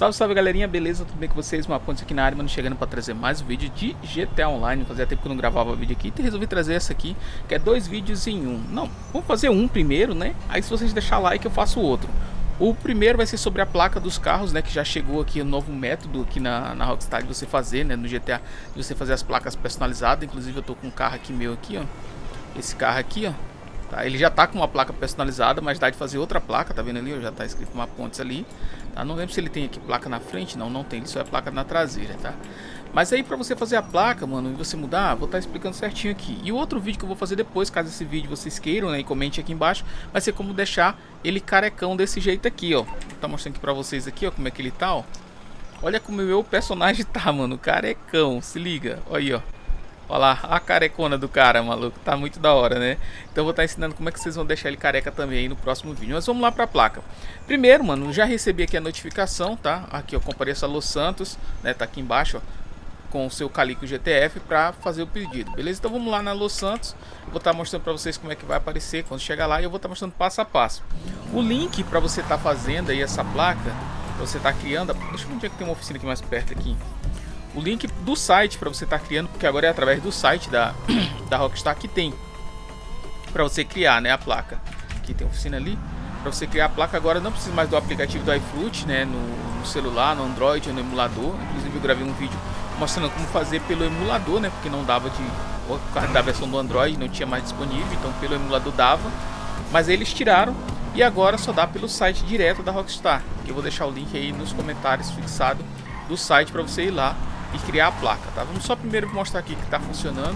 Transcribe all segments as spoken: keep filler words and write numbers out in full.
Salve, salve galerinha, beleza? Tudo bem com vocês? Uma ponte aqui na área, mano, chegando para trazer mais um vídeo de G T A Online. Fazia tempo que eu não gravava vídeo aqui, então resolvi trazer essa aqui, que é dois vídeos em um. Não, vamos fazer um primeiro, né? Aí se vocês deixarem like eu faço o outro. O primeiro vai ser sobre a placa dos carros, né? Que já chegou aqui um novo método aqui na, na Rockstar de você fazer, né? No G T A, de você fazer as placas personalizadas. Inclusive eu tô com um carro aqui meu aqui, ó. Esse carro aqui, ó. Tá, ele já tá com uma placa personalizada, mas dá de fazer outra placa, tá vendo ali? Já tá escrito uma pontes ali. Tá? Não lembro se ele tem aqui placa na frente, não, não tem, ele só é placa na traseira, tá? Mas aí pra você fazer a placa, mano, e você mudar, vou estar explicando certinho aqui. E o outro vídeo que eu vou fazer depois, caso esse vídeo vocês queiram, né, e comente aqui embaixo, vai ser como deixar ele carecão desse jeito aqui, ó. Vou tá mostrando aqui pra vocês aqui, ó, como é que ele tá, ó. Olha como o meu personagem tá, mano, carecão, se liga, olha aí, ó. Olha lá, a carecona do cara, maluco. Tá muito da hora, né? Então eu vou estar ensinando como é que vocês vão deixar ele careca também aí no próximo vídeo. Mas vamos lá pra placa. Primeiro, mano, já recebi aqui a notificação, tá? Aqui, ó, compareça a Los Santos, né? Tá aqui embaixo, ó, com o seu Calico G T F pra fazer o pedido, beleza? Então vamos lá na Los Santos. Vou estar mostrando pra vocês como é que vai aparecer quando chegar lá. E eu vou estar mostrando passo a passo. O link pra você estar fazendo aí essa placa, pra você estar criando... Deixa eu ver onde é que tem uma oficina aqui mais perto aqui. O link do site para você estar tá criando, porque agora é através do site da, da Rockstar que tem para você criar, né, a placa. Aqui tem oficina ali. Para você criar a placa agora não precisa mais do aplicativo do iFruit, né, no, no celular, no Android ou no emulador. Inclusive eu gravei um vídeo mostrando como fazer pelo emulador, né, porque não dava de... Por causa da versão do Android não tinha mais disponível, então pelo emulador dava. Mas eles tiraram e agora só dá pelo site direto da Rockstar. Que eu vou deixar o link aí nos comentários fixado do site para você ir lá e criar a placa, tá? Vamos só primeiro mostrar aqui que tá funcionando.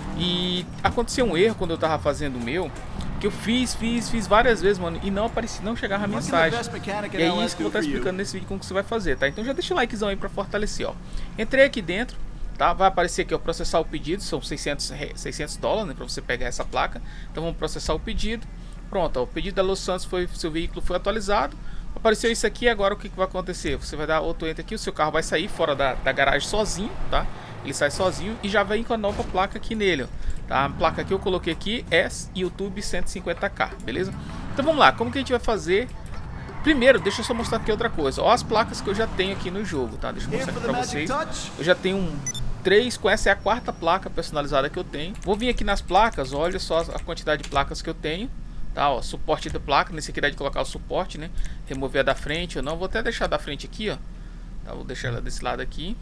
E aconteceu um erro quando eu tava fazendo o meu, que eu fiz, fiz, fiz várias vezes, mano, e não aparecia, não chegava a mensagem. E é isso que eu vou estar explicando nesse vídeo como que você vai fazer, tá? Então já deixa o likezão aí pra fortalecer, ó. Entrei aqui dentro, tá? Vai aparecer aqui, ó, processar o pedido, são seiscentos dólares, né, pra você pegar essa placa. Então vamos processar o pedido. Pronto, ó, o pedido da Los Santos foi, seu veículo foi atualizado. Apareceu isso aqui, agora o que, que vai acontecer? Você vai dar outro enter aqui, o seu carro vai sair fora da, da garagem sozinho, tá? Ele sai sozinho e já vem com a nova placa aqui nele, ó, tá? A placa que eu coloquei aqui é YouTube cento e cinquenta K, beleza? Então vamos lá, como que a gente vai fazer? Primeiro, deixa eu só mostrar aqui outra coisa. Ó as placas que eu já tenho aqui no jogo, tá? Deixa eu mostrar aqui pra vocês. Eu já tenho um três, com essa é a quarta placa personalizada que eu tenho. Vou vir aqui nas placas, olha só a quantidade de placas que eu tenho. Tá, ó, suporte da placa, nesse aqui dá de colocar o suporte, né? Remover a da frente ou não, vou até deixar da frente aqui, ó. Tá, vou deixar ela desse lado aqui.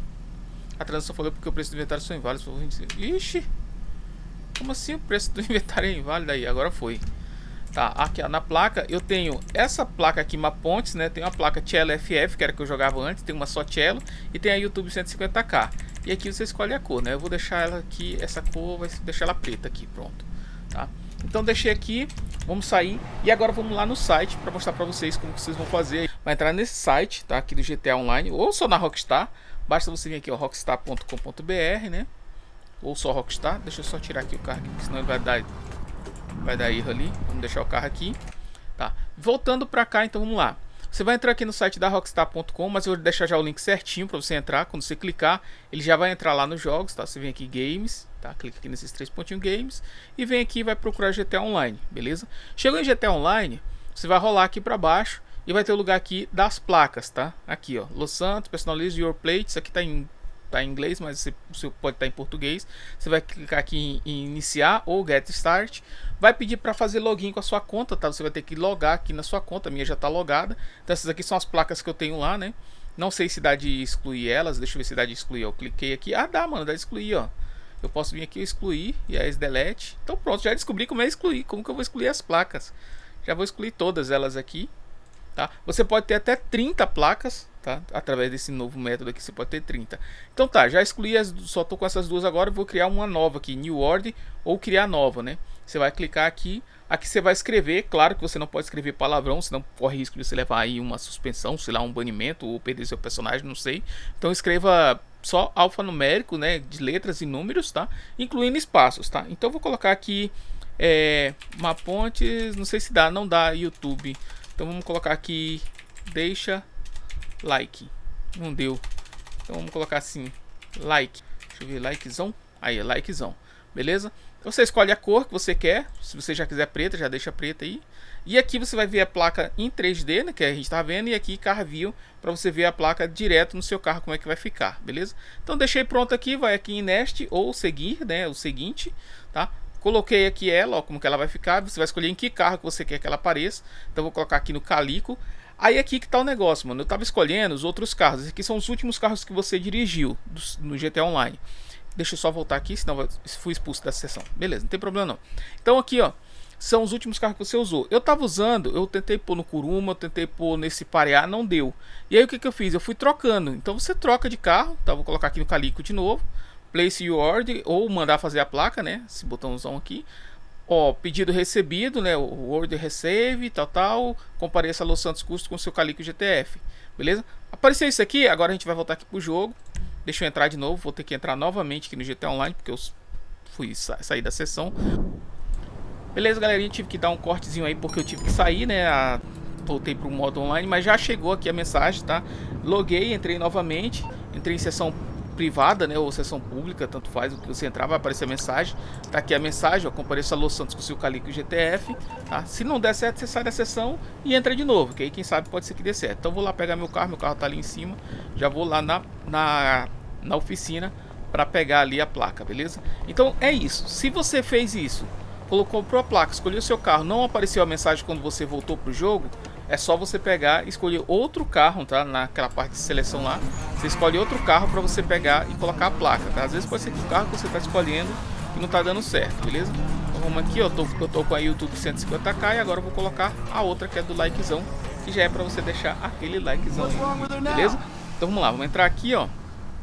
A transação falou porque o preço do inventário são inválidos. Ixi! Como assim o preço do inventário é inválido aí? Agora foi. Tá, aqui ó, na placa eu tenho essa placa aqui, uma Pontes, né? Tem uma placa Cello F F, que era que eu jogava antes, tem uma só Cello e tem a YouTube cento e cinquenta K. E aqui você escolhe a cor, né? Eu vou deixar ela aqui, essa cor, vai deixar ela preta aqui, pronto. Tá? Então deixei aqui, vamos sair e agora vamos lá no site para mostrar para vocês como que vocês vão fazer. Vai entrar nesse site, tá? Aqui do G T A Online ou só na Rockstar. Basta você vir aqui, ó, rockstar ponto com ponto br, né? Ou só Rockstar. Deixa eu só tirar aqui o carro, aqui, senão ele vai dar, vai dar erro ali. Vamos deixar o carro aqui, tá? Voltando para cá, então vamos lá. Você vai entrar aqui no site da rockstar ponto com, mas eu vou deixar já o link certinho para você entrar. Quando você clicar, ele já vai entrar lá nos jogos, tá? Você vem aqui Games, tá? Clica aqui nesses três pontinhos Games e vem aqui e vai procurar G T A Online, beleza? Chegou em G T A Online, você vai rolar aqui para baixo e vai ter o lugar aqui das placas, tá? Aqui, ó, Los Santos, Personalize Your Plates, aqui tá em tá em inglês, mas você, você pode estar em português. Você vai clicar aqui em, em iniciar ou Get Start. Vai pedir para fazer login com a sua conta, tá? Você vai ter que logar aqui na sua conta, a minha já está logada. Então essas aqui são as placas que eu tenho lá, né? Não sei se dá de excluir elas, deixa eu ver se dá de excluir. Eu cliquei aqui, ah dá, mano, dá de excluir, ó. Eu posso vir aqui e excluir, e aí delete. Então pronto, já descobri como é excluir, como que eu vou excluir as placas. Já vou excluir todas elas aqui, tá? Você pode ter até trinta placas, tá? Através desse novo método aqui você pode ter trinta. Então tá, já excluí as, só tô com essas duas agora, vou criar uma nova aqui, New World ou criar nova, né? Você vai clicar aqui, aqui você vai escrever, claro que você não pode escrever palavrão, senão corre risco de você levar aí uma suspensão, sei lá, um banimento ou perder seu personagem, não sei. Então escreva só alfanumérico, né, de letras e números, tá? Incluindo espaços, tá? Então eu vou colocar aqui é, uma ponte, não sei se dá, não dá YouTube. Então vamos colocar aqui, deixa like, não deu, então vamos colocar assim, like, deixa eu ver, likezão, aí, likezão, beleza? Você escolhe a cor que você quer, se você já quiser preta, já deixa preta aí. E aqui você vai ver a placa em três D, né, que a gente tá vendo, e aqui Car View, para você ver a placa direto no seu carro, como é que vai ficar, beleza? Então deixei pronto aqui, vai aqui em Next ou seguir, né, o seguinte, tá? Coloquei aqui ela, ó, como que ela vai ficar, você vai escolher em que carro que você quer que ela apareça. Então vou colocar aqui no Calico. Aí aqui que tá o negócio, mano, eu tava escolhendo os outros carros, esses aqui são os últimos carros que você dirigiu no G T A Online. Deixa eu só voltar aqui, senão eu fui expulso dessa sessão. Beleza, não tem problema não. Então aqui, ó, são os últimos carros que você usou. Eu tava usando, eu tentei pôr no Kuruma, eu tentei pôr nesse Pareá, não deu. E aí o que que eu fiz? Eu fui trocando. Então você troca de carro, tá? Vou colocar aqui no Calico de novo. Place your order, ou mandar fazer a placa, né? Esse botãozão aqui. Ó, pedido recebido, né? O order receive, tal, tal. Compareça a Los Santos Custos com seu Calico G T F. Beleza? Apareceu isso aqui, agora a gente vai voltar aqui pro jogo. Deixa eu entrar de novo, vou ter que entrar novamente aqui no G T A Online, porque eu fui sa sair da sessão. Beleza, galerinha, tive que dar um cortezinho aí, porque eu tive que sair, né? A... Voltei para o modo online, mas já chegou aqui a mensagem, tá? Loguei, entrei novamente, entrei em sessão privada, né? Ou sessão pública, tanto faz o que você entrar, vai aparecer a mensagem. Tá aqui a mensagem, ó, compareça a Los Santos com o seu Calico G T F, tá? Se não der certo, você sai da sessão e entra de novo, que aí quem sabe pode ser que dê certo. Então vou lá pegar meu carro, meu carro tá ali em cima, já vou lá na, na, na oficina para pegar ali a placa, beleza? Então é isso, se você fez isso, colocou a placa, escolheu o seu carro, não apareceu a mensagem quando você voltou pro jogo, é só você pegar e escolher outro carro, tá? Naquela parte de seleção lá, você escolhe outro carro para você pegar e colocar a placa, tá? Às vezes pode ser que o carro que você tá escolhendo e não tá dando certo, beleza? Então vamos aqui, ó, tô, eu tô com a YouTube cento e cinquenta K e agora eu vou colocar a outra que é do likezão, que já é para você deixar aquele likezão aí, beleza? Então vamos lá, vamos entrar aqui, ó.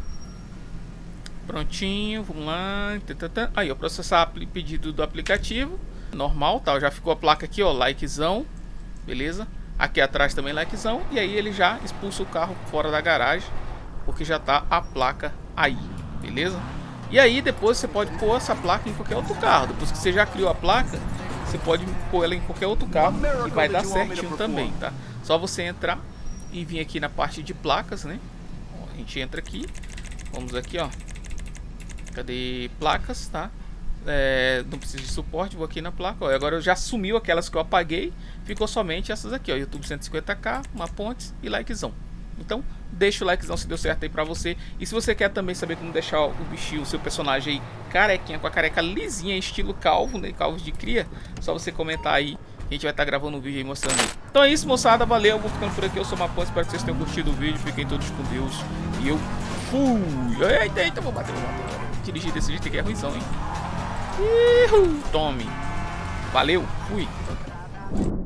Prontinho, vamos lá. Aí, ó, processar pedido do aplicativo. Normal, tá? Já ficou a placa aqui, ó, likezão. Beleza? Aqui atrás também likezão. E aí ele já expulsa o carro fora da garagem, porque já tá a placa aí. Beleza? E aí depois você pode pôr essa placa em qualquer outro carro. Depois que você já criou a placa, você pode pôr ela em qualquer outro carro e vai dar certinho também, tá? Só você entrar e vir aqui na parte de placas, né? Ó, a gente entra aqui. Vamos aqui, ó. Cadê placas, tá? É, não precisa de suporte, vou aqui na placa, ó. Agora já sumiu aquelas que eu apaguei. Ficou somente essas aqui, ó, YouTube cento e cinquenta K, uma ponte e likezão. Então deixa o likezão se deu certo aí pra você. E se você quer também saber como deixar o bichinho, o seu personagem aí carequinha, com a careca lisinha, estilo calvo, né, calvo de cria, só você comentar aí, a gente vai estar gravando um vídeo aí mostrando aí. Então é isso, moçada, valeu, vou ficando por aqui, eu sou o Mapão, espero que vocês tenham curtido o vídeo, fiquem todos com Deus. E eu fui! Eita, eita, vou bater, vou bater. Dirigir desse jeito aqui é ruimzão, hein? Uhul. Tome. Valeu, fui.